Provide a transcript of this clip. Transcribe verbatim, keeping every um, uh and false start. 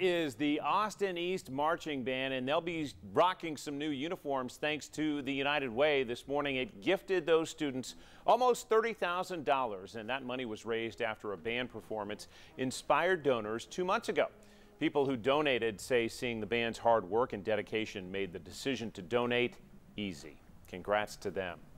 is the Austin East Marching Band, and they'll be rocking some new uniforms thanks to the United Way. This morning it gifted those students almost thirty thousand dollars, and that money was raised after a band performance inspired donors two months ago. People who donated say seeing the band's hard work and dedication made the decision to donate easy. Congrats to them.